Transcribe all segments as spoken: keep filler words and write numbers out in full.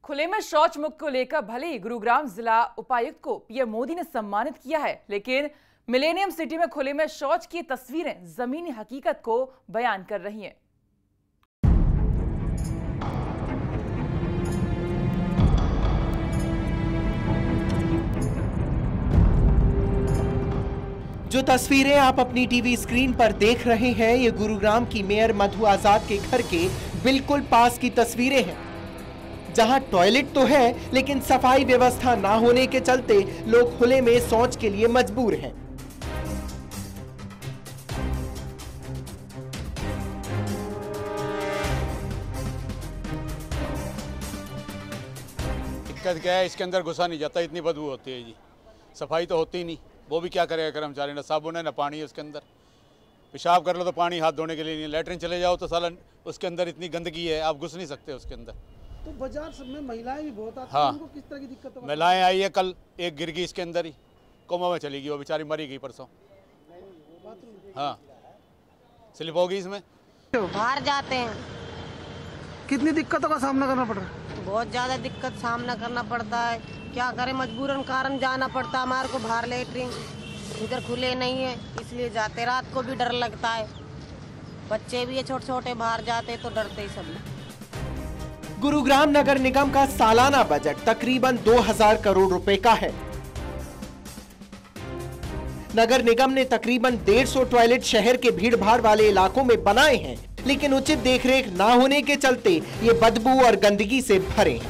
खुले में शौच मुक्त को लेकर भले ही गुरुग्राम जिला उपायुक्त को पीएम मोदी ने सम्मानित किया है, लेकिन मिलेनियम सिटी में खुले में शौच की तस्वीरें जमीनी हकीकत को बयान कर रही हैं। जो तस्वीरें आप अपनी टीवी स्क्रीन पर देख रहे हैं, ये गुरुग्राम की मेयर मधु आजाद के घर के बिल्कुल पास की तस्वीरें हैं, जहां टॉयलेट तो है लेकिन सफाई व्यवस्था ना होने के चलते लोग खुले में शौच के लिए मजबूर हैं। दिक्कत क्या है, इसके अंदर घुसा नहीं जाता, इतनी बदबू होती है जी। सफाई तो होती ही नहीं, वो भी क्या करेगा कर्मचारी, ना साबुन है ना पानी है उसके अंदर। पेशाब कर लो तो पानी हाथ धोने के लिए नहीं, लैट्रिन चले जाओ तो साला उसके अंदर इतनी गंदगी है, आप घुस नहीं सकते उसके अंदर। तो बाजार सब में महिलाएं भी बहुत आती हैं, हाँ, उनको किस तरह की दिक्कत है? महिलाएं आई है, कल एक गिर गई इसके अंदर ही, कोमा में चली गई, वो बेचारी मरी गई परसों। हाँ, स्लिप होगी इसमें। बाहर जाते हैं, कितनी दिक्कतों का सामना करना पड़ रहा है? बहुत ज्यादा दिक्कत सामना करना पड़ता है, क्या करें, मजबूरन कारण जाना पड़ता है हमारे को बाहर। लेटरिन इधर खुले नहीं है इसलिए जाते, रात को भी डर लगता है, बच्चे भी है छोटे छोटे, बाहर जाते तो डरते ही सब। गुरुग्राम नगर निगम का सालाना बजट तकरीबन दो हज़ार करोड़ रुपए का है। नगर निगम ने तकरीबन डेढ़ सौ टॉयलेट शहर के भीड़ भाड़ वाले इलाकों में बनाए हैं, लेकिन उचित देखरेख ना होने के चलते ये बदबू और गंदगी से भरे हैं।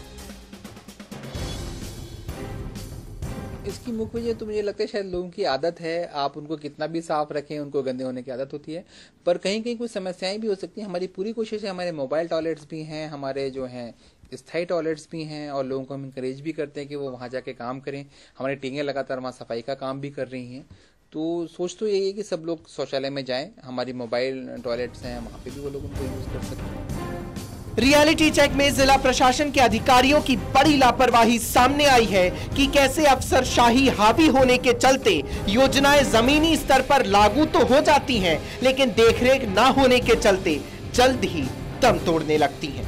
इसकी मुख्य वजह तो मुझे लगता है शायद लोगों की आदत है, आप उनको कितना भी साफ रखें उनको गंदे होने की आदत होती है। पर कहीं कहीं कुछ समस्याएं भी हो सकती हैं। हमारी पूरी कोशिश है, हमारे मोबाइल टॉयलेट्स भी हैं, हमारे जो हैं स्थायी टॉयलेट्स भी हैं, और लोगों को हम इंकरेज भी करते हैं कि वो वहाँ जाके काम करें। हमारी टीमें लगातार वहाँ सफाई का काम भी कर रही हैं। तो सोच तो यही है कि सब लोग शौचालय में जाएं, हमारी मोबाइल टॉयलेट्स हैं वहाँ पे भी वो लोग उनको यूज कर सकते हैं। रियलिटी चेक में जिला प्रशासन के अधिकारियों की बड़ी लापरवाही सामने आई है कि कैसे अफसरशाही हावी होने के चलते योजनाएं जमीनी स्तर पर लागू तो हो जाती हैं, लेकिन देखरेख ना होने के चलते जल्द ही दम तोड़ने लगती हैं।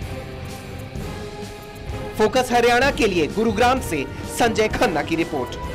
फोकस हरियाणा के लिए गुरुग्राम से संजय खन्ना की रिपोर्ट।